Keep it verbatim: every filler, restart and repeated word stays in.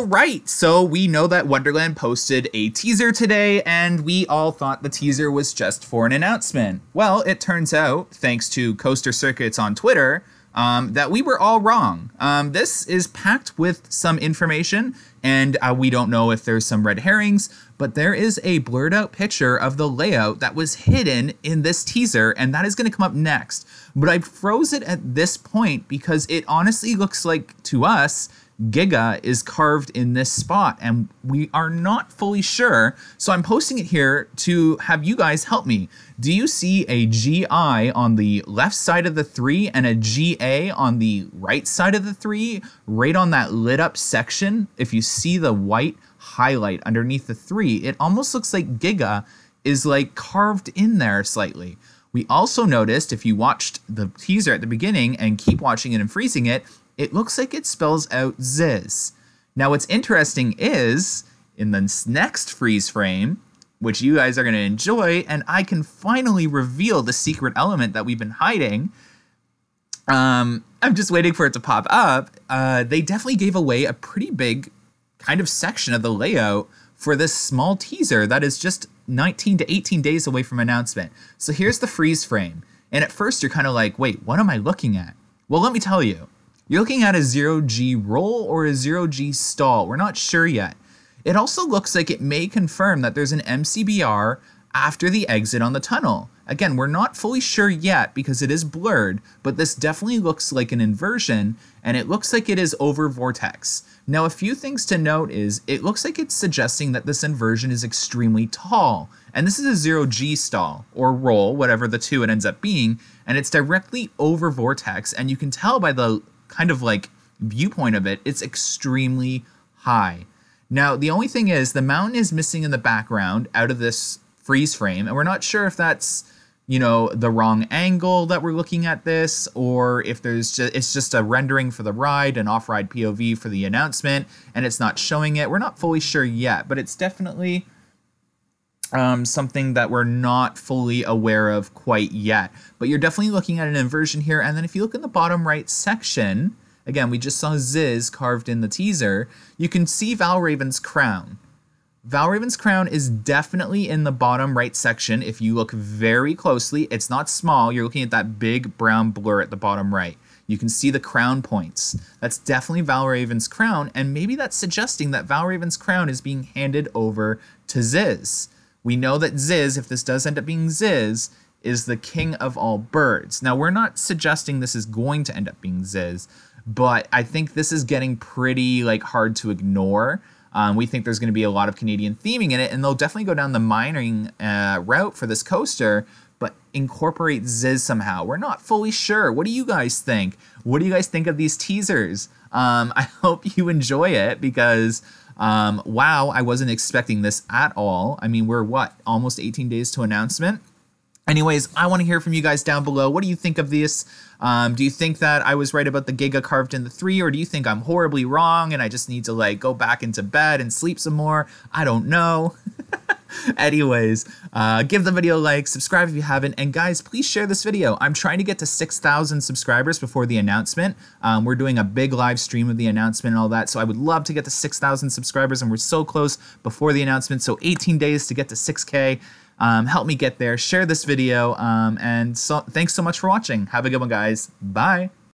All right, so we know that Wonderland posted a teaser today, and we all thought the teaser was just for an announcement. Well, it turns out, thanks to Coaster Circuits on Twitter, um, that we were all wrong. Um, this is packed with some information, and uh, we don't know if there's some red herrings, but there is a blurred out picture of the layout that was hidden in this teaser, and that is going to come up next. But I froze it at this point because it honestly looks like, to us, Giga is carved in this spot, and we are not fully sure. So I'm posting it here to have you guys help me. Do you see a G I on the left side of the three and a G A on the right side of the three, right on that lit up section? If you see the white highlight underneath the three, it almost looks like Giga is like carved in there slightly. We also noticed, if you watched the teaser at the beginning and keep watching it and freezing it, it looks like it spells out Ziz. Now what's interesting is, in the next freeze frame, which you guys are going to enjoy, and I can finally reveal the secret element that we've been hiding, um, I'm just waiting for it to pop up, uh, they definitely gave away a pretty big kind of section of the layout for this small teaser that is just nineteen to eighteen days away from announcement. So here's the freeze frame, and at first you're kind of like, wait, what am I looking at? Well, let me tell you. You're looking at a zero G roll or a zero G stall. We're not sure yet. It also looks like it may confirm that there's an M C B R after the exit on the tunnel. Again, we're not fully sure yet because it is blurred, but this definitely looks like an inversion, and it looks like it is over Vortex. Now, a few things to note is it looks like it's suggesting that this inversion is extremely tall, and this is a zero G stall or roll, whatever the two it ends up being, and it's directly over Vortex, and you can tell by the kind of like viewpoint of it, it's extremely high. Now, the only thing is the mountain is missing in the background out of this freeze frame, and we're not sure if that's, you know, the wrong angle that we're looking at this, or if there's just, it's just a rendering for the ride, an off-ride P O V for the announcement, and it's not showing it. We're not fully sure yet, but it's definitely um, something that we're not fully aware of quite yet. But you're definitely looking at an inversion here, and then if you look in the bottom right section, again, we just saw Ziz carved in the teaser, you can see Valraven's crown. Valraven's crown is definitely in the bottom right section. If you look very closely, it's not small. You're looking at that big brown blur at the bottom right. You can see the crown points. That's definitely Valraven's crown, and maybe that's suggesting that Valraven's crown is being handed over to Ziz. We know that Ziz, if this does end up being Ziz, is the king of all birds. Now, we're not suggesting this is going to end up being Ziz, but I think this is getting pretty like hard to ignore. Um, we think there's going to be a lot of Canadian theming in it, and they'll definitely go down the mining uh, route for this coaster, but incorporate Ziz somehow. We're not fully sure. What do you guys think? What do you guys think of these teasers? Um, I hope you enjoy it because, um, wow, I wasn't expecting this at all. I mean, we're what, almost eighteen days to announcement? Anyways, I want to hear from you guys down below. What do you think of this? Um, do you think that I was right about the Giga carved in the three, or do you think I'm horribly wrong and I just need to like go back into bed and sleep some more? I don't know. Anyways, uh, give the video a like, subscribe if you haven't, and guys, please share this video. I'm trying to get to six thousand subscribers before the announcement. Um, we're doing a big live stream of the announcement and all that, so I would love to get to six thousand subscribers, and we're so close before the announcement, so eighteen days to get to six K. Um, help me get there, share this video, um, and so thanks so much for watching. Have a good one, guys. Bye.